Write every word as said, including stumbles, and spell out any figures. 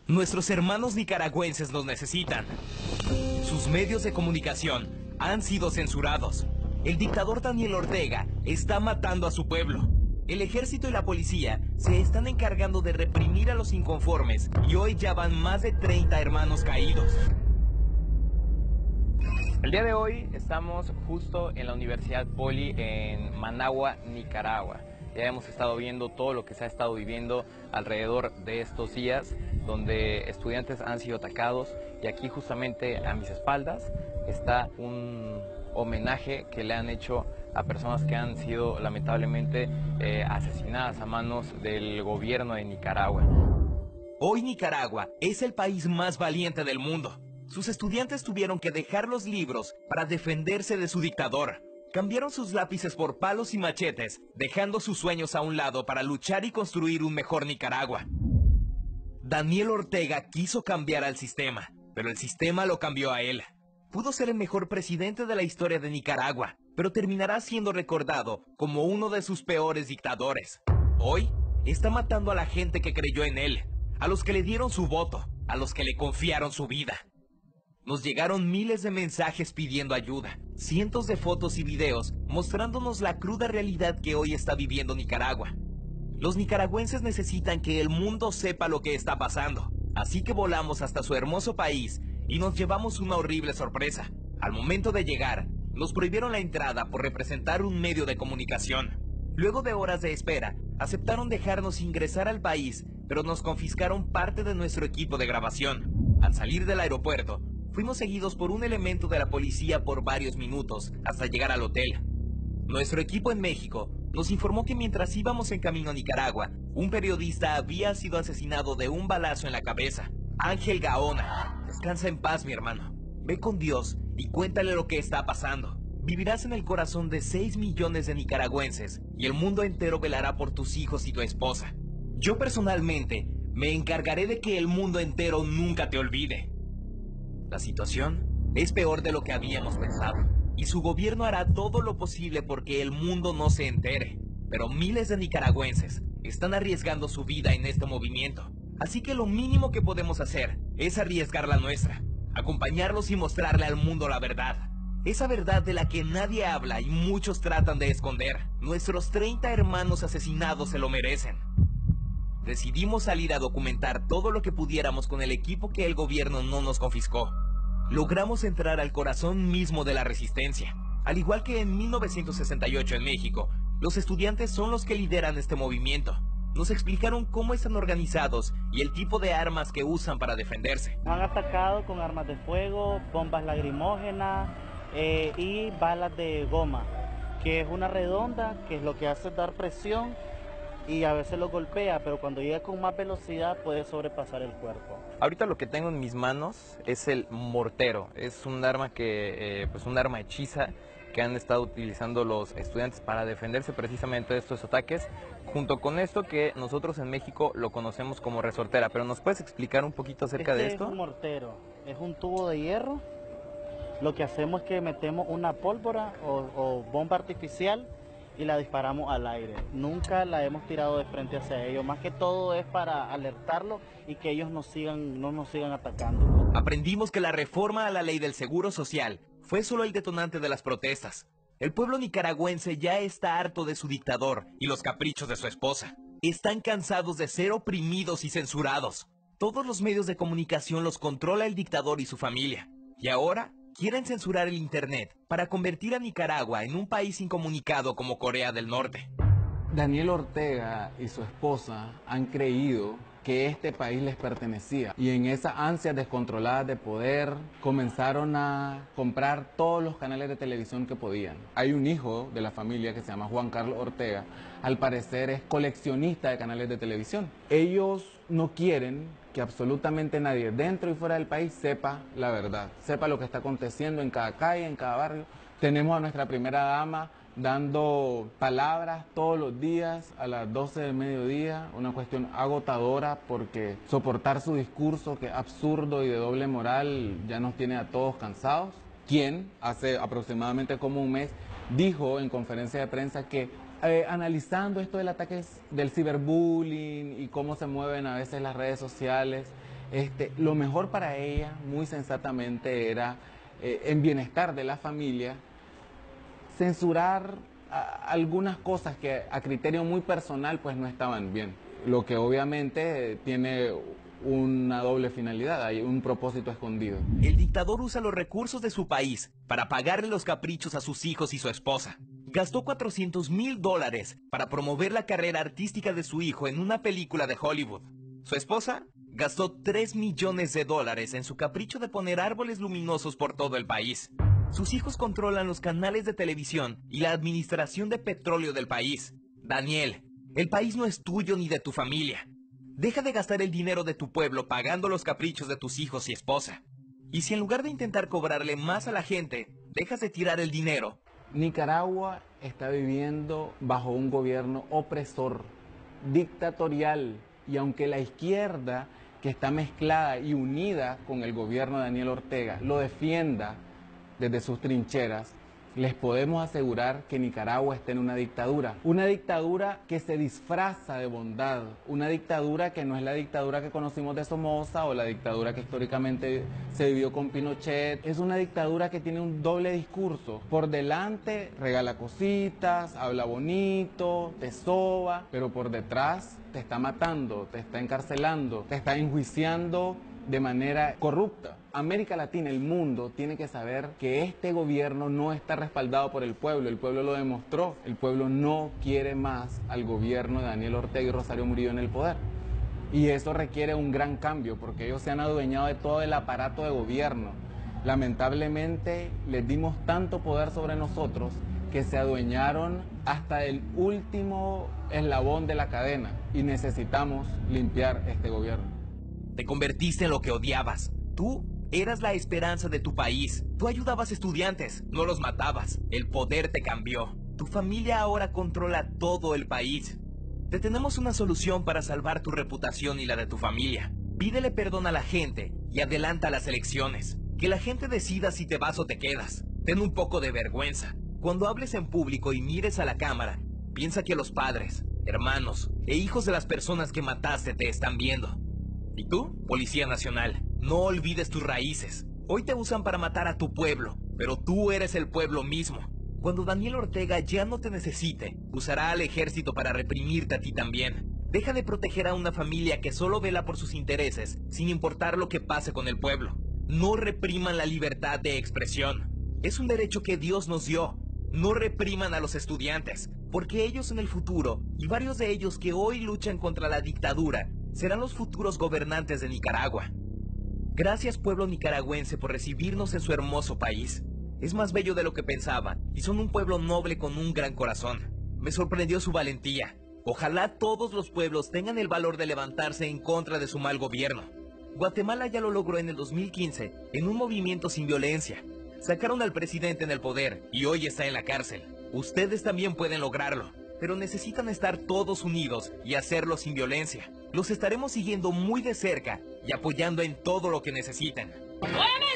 Nuestros hermanos nicaragüenses nos necesitan. Sus medios de comunicación han sido censurados. El dictador Daniel Ortega está matando a su pueblo. El ejército y la policía se están encargando de reprimir a los inconformes y hoy ya van más de treinta hermanos caídos. El día de hoy estamos justo en la Universidad Poli en Managua, Nicaragua. Ya hemos estado viendo todo lo que se ha estado viviendo alrededor de estos días, donde estudiantes han sido atacados, y aquí justamente a mis espaldas está un homenaje que le han hecho a personas que han sido lamentablemente eh, asesinadas a manos del gobierno de Nicaragua. Hoy Nicaragua es el país más valiente del mundo. Sus estudiantes tuvieron que dejar los libros para defenderse de su dictador. Cambiaron sus lápices por palos y machetes, dejando sus sueños a un lado para luchar y construir un mejor Nicaragua. Daniel Ortega quiso cambiar al sistema, pero el sistema lo cambió a él. Pudo ser el mejor presidente de la historia de Nicaragua, pero terminará siendo recordado como uno de sus peores dictadores. Hoy está matando a la gente que creyó en él, a los que le dieron su voto, a los que le confiaron su vida. Nos llegaron miles de mensajes pidiendo ayuda, cientos de fotos y videos mostrándonos la cruda realidad que hoy está viviendo Nicaragua. Los nicaragüenses necesitan que el mundo sepa lo que está pasando, así que volamos hasta su hermoso país y nos llevamos una horrible sorpresa. Al momento de llegar, nos prohibieron la entrada por representar un medio de comunicación. Luego de horas de espera, aceptaron dejarnos ingresar al país, pero nos confiscaron parte de nuestro equipo de grabación. Al salir del aeropuerto, fuimos seguidos por un elemento de la policía por varios minutos hasta llegar al hotel. Nuestro equipo en México nos informó que mientras íbamos en camino a Nicaragua, un periodista había sido asesinado de un balazo en la cabeza. Ángel Gaona, descansa en paz, mi hermano. Ve con Dios y cuéntale lo que está pasando. Vivirás en el corazón de seis millones de nicaragüenses y el mundo entero velará por tus hijos y tu esposa. Yo personalmente me encargaré de que el mundo entero nunca te olvide. La situación es peor de lo que habíamos pensado, y su gobierno hará todo lo posible porque el mundo no se entere. Pero miles de nicaragüenses están arriesgando su vida en este movimiento, así que lo mínimo que podemos hacer es arriesgar la nuestra, acompañarlos y mostrarle al mundo la verdad. Esa verdad de la que nadie habla y muchos tratan de esconder. Nuestros treinta hermanos asesinados se lo merecen. Decidimos salir a documentar todo lo que pudiéramos con el equipo que el gobierno no nos confiscó. Logramos entrar al corazón mismo de la resistencia. Al igual que en mil novecientos sesenta y ocho en México, los estudiantes son los que lideran este movimiento. Nos explicaron cómo están organizados y el tipo de armas que usan para defenderse. Han atacado con armas de fuego, bombas lacrimógenas eh, y balas de goma, que es una redonda, que es lo que hace dar presión y a veces lo golpea, pero cuando llega con más velocidad puede sobrepasar el cuerpo. Ahorita lo que tengo en mis manos es el mortero. Es un arma que, eh, pues un arma hechiza que han estado utilizando los estudiantes para defenderse precisamente de estos ataques, junto con esto que nosotros en México lo conocemos como resortera. Pero ¿nos puedes explicar un poquito acerca este de esto? Es un mortero, es un tubo de hierro. Lo que hacemos es que metemos una pólvora o, o bomba artificial y la disparamos al aire. Nunca la hemos tirado de frente hacia ellos. Más que todo es para alertarlos y que ellos nos sigan, no nos sigan atacando. Aprendimos que la reforma a la ley del Seguro Social fue solo el detonante de las protestas. El pueblo nicaragüense ya está harto de su dictador y los caprichos de su esposa. Están cansados de ser oprimidos y censurados. Todos los medios de comunicación los controla el dictador y su familia. Y ahora quieren censurar el internet para convertir a Nicaragua en un país incomunicado como Corea del Norte. Daniel Ortega y su esposa han creído que este país les pertenecía y en esa ansia descontrolada de poder comenzaron a comprar todos los canales de televisión que podían. Hay un hijo de la familia que se llama Juan Carlos Ortega, al parecer es coleccionista de canales de televisión. Ellos no quieren que absolutamente nadie dentro y fuera del país sepa la verdad, sepa lo que está aconteciendo en cada calle, en cada barrio. Tenemos a nuestra primera dama dando palabras todos los días a las doce del mediodía, una cuestión agotadora porque soportar su discurso que es absurdo y de doble moral ya nos tiene a todos cansados. Quien hace aproximadamente como un mes dijo en conferencia de prensa que eh, analizando esto del ataque del ciberbullying y cómo se mueven a veces las redes sociales, Este, lo mejor para ella, muy sensatamente, era, eh, en bienestar de la familia, censurar a, algunas cosas que a criterio muy personal pues no estaban bien, lo que obviamente tiene una doble finalidad, hay un propósito escondido. El dictador usa los recursos de su país para pagarle los caprichos a sus hijos y su esposa. Gastó cuatrocientos mil dólares para promover la carrera artística de su hijo en una película de Hollywood. Su esposa gastó tres millones de dólares en su capricho de poner árboles luminosos por todo el país. Sus hijos controlan los canales de televisión y la administración de petróleo del país. Daniel, el país no es tuyo ni de tu familia. Deja de gastar el dinero de tu pueblo pagando los caprichos de tus hijos y esposa. Y si en lugar de intentar cobrarle más a la gente, dejas de tirar el dinero. Nicaragua está viviendo bajo un gobierno opresor, dictatorial, y aunque la izquierda, que está mezclada y unida con el gobierno de Daniel Ortega, lo defienda desde sus trincheras, les podemos asegurar que Nicaragua está en una dictadura. Una dictadura que se disfraza de bondad. Una dictadura que no es la dictadura que conocimos de Somoza o la dictadura que históricamente se vivió con Pinochet. Es una dictadura que tiene un doble discurso. Por delante regala cositas, habla bonito, te soba, pero por detrás te está matando, te está encarcelando, te está enjuiciando de manera corrupta. América Latina, el mundo, tiene que saber que este gobierno no está respaldado por el pueblo. El pueblo lo demostró. El pueblo no quiere más al gobierno de Daniel Ortega y Rosario Murillo en el poder. Y eso requiere un gran cambio, porque ellos se han adueñado de todo el aparato de gobierno. Lamentablemente, les dimos tanto poder sobre nosotros que se adueñaron hasta el último eslabón de la cadena. Y necesitamos limpiar este gobierno. Te convertiste en lo que odiabas. Tú eras la esperanza de tu país. Tú ayudabas estudiantes, no los matabas. El poder te cambió. Tu familia ahora controla todo el país. Te tenemos una solución para salvar tu reputación y la de tu familia. Pídele perdón a la gente y adelanta las elecciones. Que la gente decida si te vas o te quedas. Ten un poco de vergüenza. Cuando hables en público y mires a la cámara, piensa que los padres, hermanos e hijos de las personas que mataste te están viendo. ¿Y tú, Policía Nacional? No olvides tus raíces. Hoy te usan para matar a tu pueblo, pero tú eres el pueblo mismo. Cuando Daniel Ortega ya no te necesite, usará al ejército para reprimirte a ti también. Deja de proteger a una familia que solo vela por sus intereses, sin importar lo que pase con el pueblo. No repriman la libertad de expresión. Es un derecho que Dios nos dio. No repriman a los estudiantes, porque ellos en el futuro, y varios de ellos que hoy luchan contra la dictadura, serán los futuros gobernantes de Nicaragua. Gracias, pueblo nicaragüense, por recibirnos en su hermoso país. Es más bello de lo que pensaba, y son un pueblo noble con un gran corazón. Me sorprendió su valentía. Ojalá todos los pueblos tengan el valor de levantarse en contra de su mal gobierno. Guatemala ya lo logró en el dos mil quince, en un movimiento sin violencia. Sacaron al presidente en el poder, y hoy está en la cárcel. Ustedes también pueden lograrlo, pero necesitan estar todos unidos y hacerlo sin violencia. Los estaremos siguiendo muy de cerca y apoyando en todo lo que necesiten.